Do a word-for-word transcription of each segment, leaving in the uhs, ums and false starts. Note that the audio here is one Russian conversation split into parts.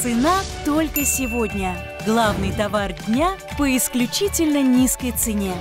Цена только сегодня. Главный товар дня по исключительно низкой цене.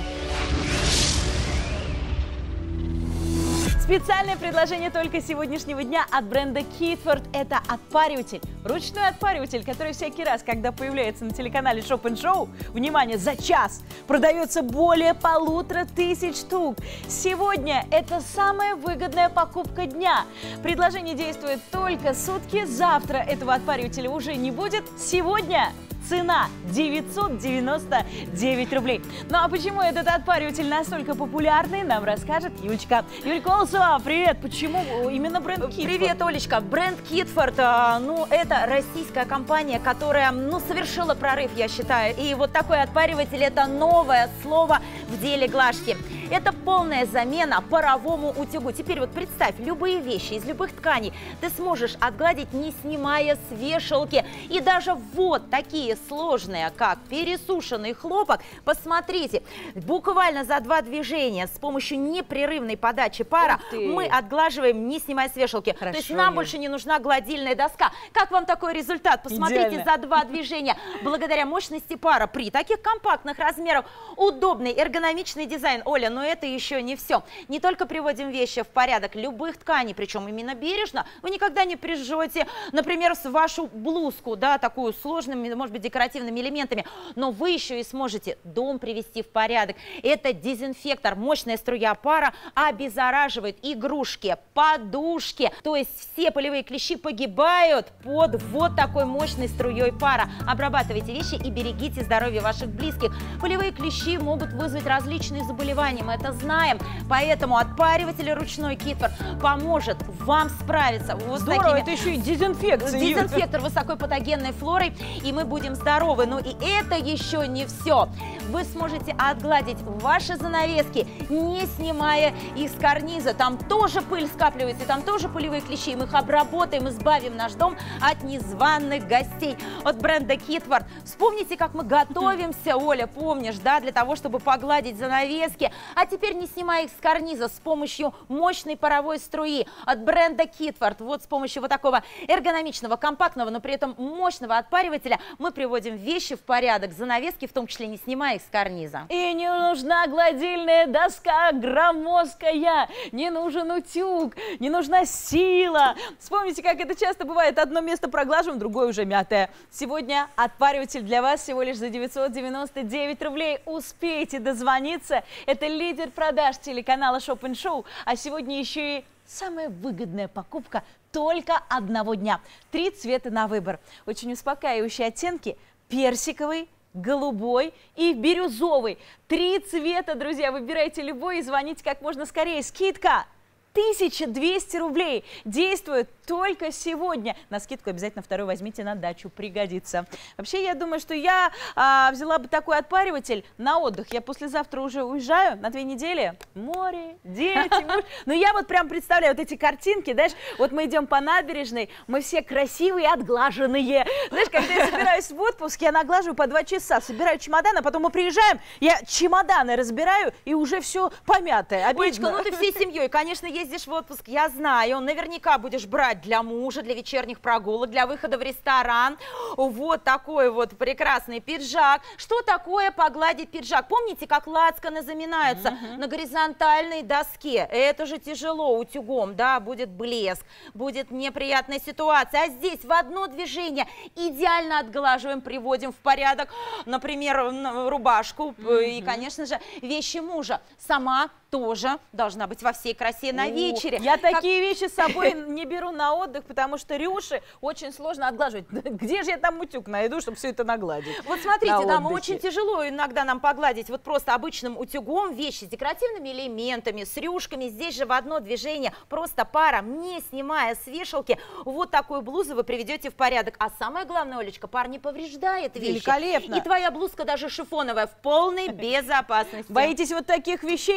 Специальное предложение только сегодняшнего дня от бренда Kidford – это отпариватель. Ручной отпариватель, который всякий раз, когда появляется на телеканале Shop and Show, внимание, за час продается более полутора тысяч штук. Сегодня это самая выгодная покупка дня. Предложение действует только сутки. Завтра этого отпаривателя уже не будет. Сегодня цена девятьсот девяносто девять рублей. Ну а почему этот отпариватель настолько популярный, нам расскажет Юлечка. Юль Колосова, привет! Почему именно бренд Kidford? Привет, Олечка! Бренд Kidford, ну, это российская компания, которая, ну, совершила прорыв, я считаю. И вот такой отпариватель – это новое слово в деле глажки. Это полная замена паровому утюгу. Теперь вот представь, любые вещи из любых тканей ты сможешь отгладить, не снимая с вешалки. И даже вот такие сложные, как пересушенный хлопок, посмотрите, буквально за два движения с помощью непрерывной подачи пара мы отглаживаем, не снимая с вешалки. Хорошо, То есть нам Юль. больше не нужна гладильная доска. Как вам такой результат? Посмотрите, Идеально. за два движения. Благодаря мощности пара при таких компактных размерах, удобный эргономичный дизайн. Оля, но это еще не все. Не только приводим вещи в порядок любых тканей, причем именно бережно. Вы никогда не прижжете, например, с вашу блузку, да, такую сложными, может быть, декоративными элементами, но вы еще и сможете дом привести в порядок. Это дезинфектор, мощная струя пара обеззараживает игрушки, подушки, то есть все полевые клещи погибают под вот такой мощной струей пара. Обрабатывайте вещи и берегите здоровье ваших близких. Полевые клещи могут вызвать различные заболевания, мы это знаем, поэтому отпариватель ручной Kidford поможет вам справиться вот с Здорово, такими... это еще и дезинфекция. Дезинфектор высокопатогенной флорой, и мы будем здоровы. Но и это еще не все. Вы сможете отгладить ваши занавески, не снимая их с карниза. Там тоже пыль скапливается, там тоже пылевые клещи. Мы их обработаем, избавим наш дом от незваных гостей. От бренда Kidford. Вспомните, как мы готовимся, Оля, помнишь, да, для того, чтобы погладить занавески. А теперь, не снимая их с карниза, с помощью мощной паровой струи от бренда Kidford, вот с помощью вот такого эргономичного, компактного, но при этом мощного отпаривателя, мы приводим вещи в порядок, занавески, в том числе не снимая их с карниза. И не нужна гладильная доска громоздкая, не нужен утюг, не нужна сила. Вспомните, как это часто бывает, одно место проглаживаем, другое уже мятое. Сегодня отпариватель для вас всего лишь за девятьсот девяносто девять рублей. Успейте дозвониться. Это лидер продаж телеканала Shop and Show, а сегодня еще и самая выгодная покупка только одного дня. Три цвета на выбор. Очень успокаивающие оттенки: персиковый, голубой и бирюзовый. Три цвета, друзья. Выбирайте любой и звоните как можно скорее. Скидка тысяча двести рублей. Действует только сегодня. На скидку обязательно второй возьмите на дачу, пригодится. Вообще, я думаю, что я а, взяла бы такой отпариватель на отдых. Я послезавтра уже уезжаю на две недели. Море, дети, муж. Но я вот прям представляю вот эти картинки, знаешь, вот мы идем по набережной, мы все красивые, отглаженные. Знаешь, когда я собираюсь в отпуск, я наглаживаю по два часа, собираю чемодан, а потом мы приезжаем, я чемоданы разбираю, и уже все помятое. Олечка, Обидно. ну ты всей семьей, конечно, ездишь в отпуск, я знаю, наверняка будешь брать для мужа, для вечерних прогулок, для выхода в ресторан. Вот такой вот прекрасный пиджак. Что такое погладить пиджак? Помните, как лацканы заминаются uh-huh. на горизонтальной доске? Это же тяжело утюгом, да, будет блеск, будет неприятная ситуация. А здесь в одно движение идеально отглаживаем, приводим в порядок, например, рубашку uh-huh. и, конечно же, вещи мужа. Сама тоже должна быть во всей красе на вечере. Я как... такие вещи с собой не беру на отдых, потому что рюши очень сложно отглаживать. Где же я там утюг найду, чтобы все это нагладить? Вот смотрите, да, очень тяжело иногда нам погладить вот просто обычным утюгом вещи с декоративными элементами, с рюшками. Здесь же в одно движение просто паром, не снимая с вешалки, вот такую блузу вы приведете в порядок. А самое главное, Олечка, пар не повреждает вещи. Великолепно. И твоя блузка даже шифоновая в полной безопасности. Боитесь вот таких вещей? Не бойтесь.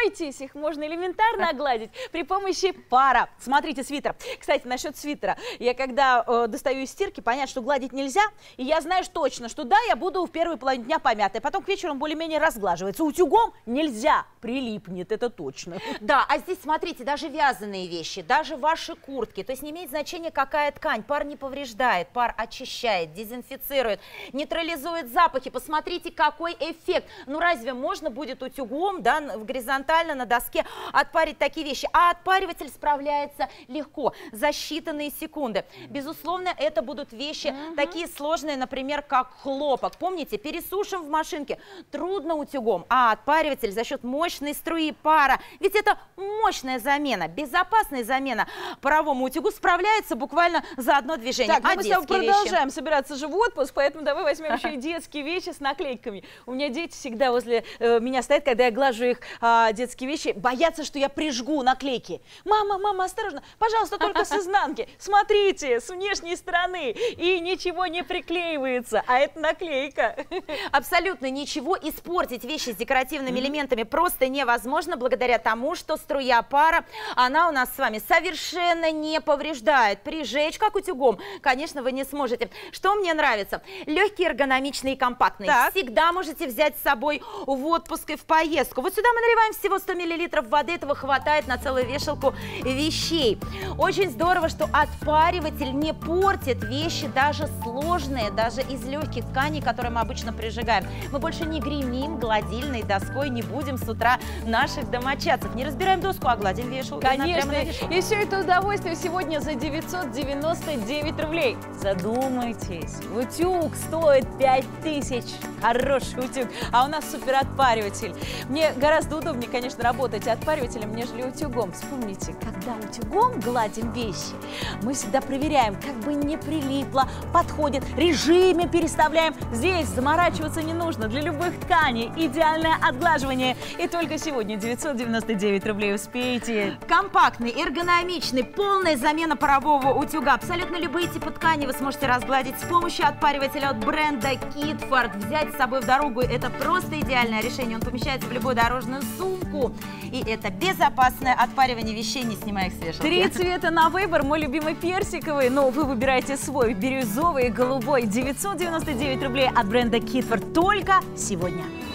бойтесь, их можно элементарно огладить при помощи пара. Смотрите, свитер. Кстати, насчет свитера. Я когда э, достаю из стирки, понятно, что гладить нельзя, и я знаю точно, что да, я буду в первой половине дня помятая, потом к вечеру он более-менее разглаживается. Утюгом нельзя, прилипнет, это точно. Да, а здесь, смотрите, даже вязаные вещи, даже ваши куртки, то есть не имеет значения, какая ткань, пар не повреждает, пар очищает, дезинфицирует, нейтрализует запахи. Посмотрите, какой эффект. Ну разве можно будет утюгом, да, горизонтально на доске отпарить такие вещи? А отпариватель справляется легко, за считанные секунды. Безусловно, это будут вещи угу. такие сложные, например, как хлопок. Помните, пересушим в машинке, трудно утюгом, а отпариватель за счет мощной струи пара, ведь это мощная замена, безопасная замена паровому утюгу, справляется буквально за одно движение. Так, а мы с тобой продолжаем вещи? собираться же в отпуск, поэтому давай возьмем еще и детские вещи с наклейками. У меня дети всегда возле э, меня стоят, когда я глажу их э, детские вещи, боятся, что я прижгу наклейки. Мама, мама, осторожно, пожалуйста, только с изнанки. Смотрите, с внешней стороны. И ничего не приклеивается, а это наклейка. Абсолютно ничего. Испортить вещи с декоративными mm-hmm. элементами просто невозможно, благодаря тому, что струя пара, она у нас с вами совершенно не повреждает. Прижечь как утюгом, конечно, вы не сможете. Что мне нравится? Легкие, эргономичные и компактные. Так. Всегда можете взять с собой в отпуск и в поездку. Вот сюда мы наливаем всего сто миллилитров воды, этого хватает на целую вешалку вещей. Очень здорово, что отпариватель не портит вещи, даже сложные, даже из легких тканей, которые мы обычно прижигаем. Мы больше не гремим гладильной доской, не будем с утра наших домочадцев. Не разбираем доску, а гладим вешалку. Конечно, и все это удовольствие сегодня за девятьсот девяносто девять рублей. Задумайтесь, утюг стоит пять тысяч, хороший утюг, а у нас супер отпариватель. Мне гораздо удобнее, конечно, работать отпаривателем, нежели утюгом. Вспомните, когда утюгом гладим вещи, мы всегда проверяем, как бы не прилипло, подходит, режиме переставляем. Здесь заморачиваться не нужно, для любых тканей идеальное отглаживание. И только сегодня девятьсот девяносто девять рублей, успеете. Компактный, эргономичный, полная замена парового утюга. Абсолютно любые типы ткани вы сможете разгладить с помощью отпаривателя от бренда Kidford. Взять с собой в дорогу — это просто идеальное решение. Он помещается в любую дорожную сумку. И это безопасное отпаривание вещей, не снимая их с вешалки. Три цвета на выбор. Мой любимый персиковый, но вы выбираете свой. Бирюзовый и голубой. девятьсот девяносто девять рублей от бренда Kidford только сегодня.